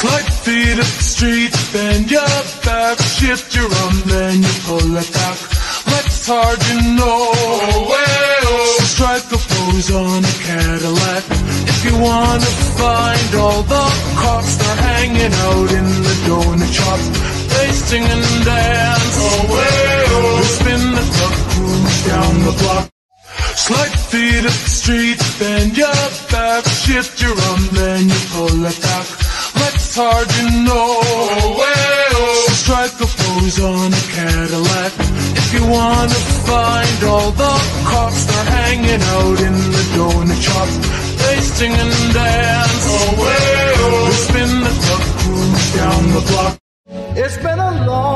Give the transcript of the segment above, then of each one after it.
Slide feet up the street, bend your back, shift your arm, then you pull it back. Life's hard, you know. So strike a pose on a Cadillac. If you wanna find all the cops, they're hanging out in the donut shop. They sing and dance. They spin the club, cruise down the block. Slide feet up the street, bend your back, shift your arm, then you pull it back. Life's hard, you know. So strike a pose on a Cadillac. If you wanna find all the cops, they're hanging out in the donut shop. They sing and dance. They spin the club, cruise down the block. It's been a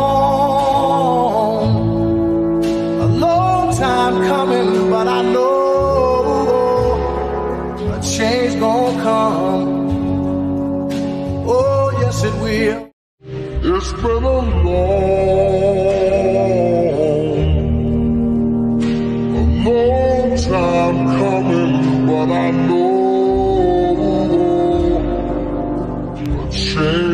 long time coming, but I know a change gonna come. Oh, yes it will. It's been a long time coming, but I know a change